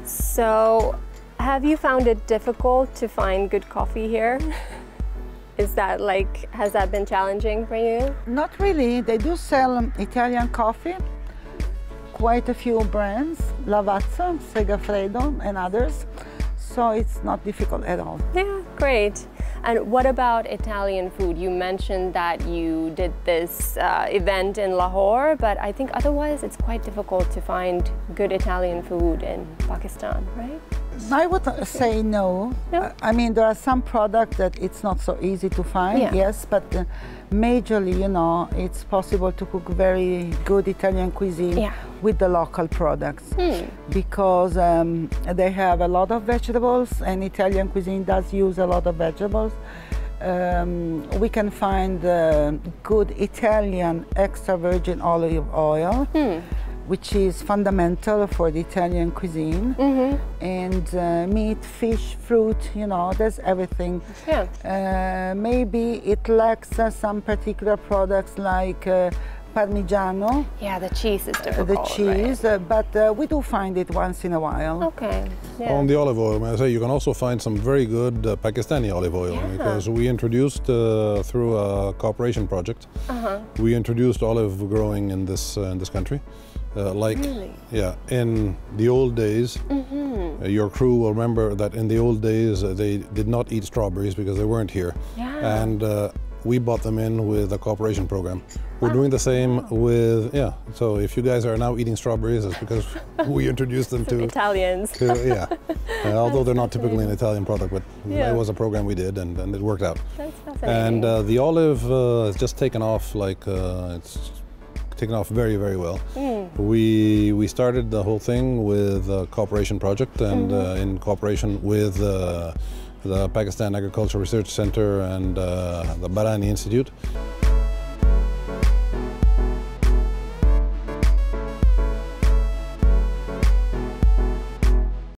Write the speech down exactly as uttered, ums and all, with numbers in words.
So, have you found it difficult to find good coffee here? Is that like, has that been challenging for you? Not really. They do sell um, Italian coffee, quite a few brands, Lavazza, Segafredo, and others. So it's not difficult at all. Yeah, great. And what about Italian food? You mentioned that you did this uh, event in Lahore, but I think otherwise it's quite difficult to find good Italian food in Pakistan, right? I would say no. No? I mean, there are some products that it's not so easy to find, Yeah. yes, but uh, majorly, you know, it's possible to cook very good Italian cuisine Yeah. with the local products Hmm. because um, they have a lot of vegetables, and Italian cuisine does use a lot of vegetables. Um, we can find uh, good Italian extra virgin olive oil, Hmm. which is fundamental for the Italian cuisine. Mm-hmm. And uh, meat, fish, fruit, you know, there's everything. Yeah. Uh, maybe it lacks uh, some particular products like uh, Parmigiano, Yeah, the cheese is uh, difficult, the cheese, right? uh, but uh, we do find it once in a while. Okay. Yeah. On the olive oil, may I say, you can also find some very good uh, Pakistani olive oil Yeah. because we introduced uh, through a cooperation project. Uh-huh. We introduced olive growing in this uh, in this country. Uh, like, Really? yeah, in the old days, Mm-hmm. uh, your crew will remember that in the old days uh, they did not eat strawberries because they weren't here, Yeah. and uh, we bought them in with a cooperation program. We're Wow. doing the same with, yeah. So if you guys are now eating strawberries, it's because we introduced them to. Italians. to yeah, uh, although they're not typically an Italian product, but Yeah. it was a program we did, and, and it worked out. That's fascinating. And uh, the olive uh, has just taken off, like uh, it's taken off very, very well. Mm. We we started the whole thing with a cooperation project, and Mm-hmm. uh, in cooperation with uh, the Pakistan Agricultural Research Center and uh, the Barani Institute.